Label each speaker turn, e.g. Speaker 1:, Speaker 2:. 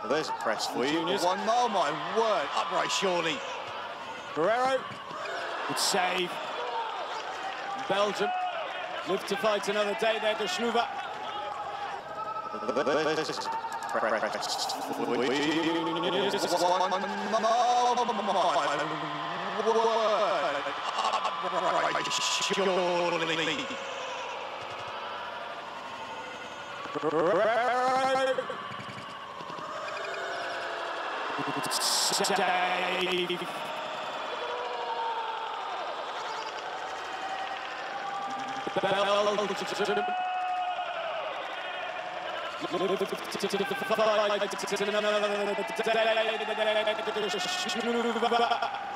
Speaker 1: Well, there's a press for you.
Speaker 2: One more, my word. Upright, surely.
Speaker 3: Guerrero. Good save. Belgium live to fight another day there, De Schnuva. Save. Belgium